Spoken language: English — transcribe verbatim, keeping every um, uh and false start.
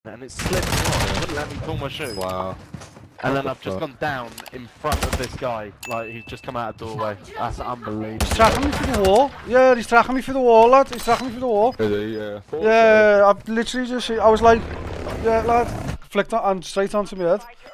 and it slipped me on. It wouldn't let me pull my shoe. Wow. And then I've just gone down in front of this guy, like he's just come out of the doorway. That's unbelievable. He's tracking me through the wall. Yeah, he's tracking me through the wall, lad. He's tracking me through the wall. Is he? Yeah. Yeah, I've literally just, I was like, yeah, lad, flicked on and straight onto my head.